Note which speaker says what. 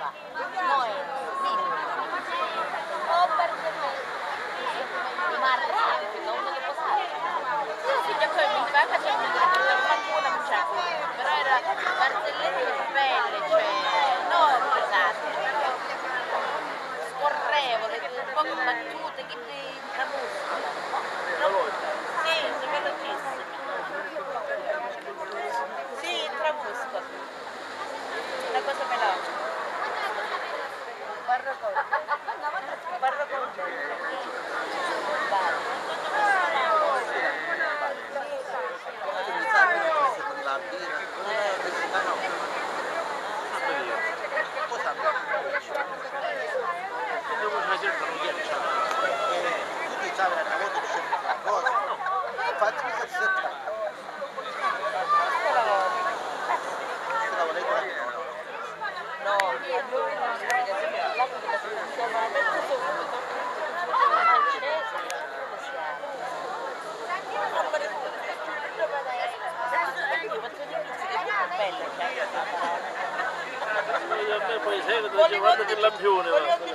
Speaker 1: va. Noi, o perché mare non uno che può fare. Sì, già poi mi fa facendo qualcuno non c'è, però era barzellette belle, cioè non pesate, scorrevole, un po' battute, che ti tramuscolo. Sì, sono velocissimi. Sì, tramuscolo. Una cosa veloce. Parlo con te.
Speaker 2: La birra, tutti sapevano una volta c'è una cosa, infatti mi si tratta. Questa volete la mia?
Speaker 1: No, lui non si vede sempre l'atto della situazione, ma metto subito,
Speaker 3: poi sai che ti lampione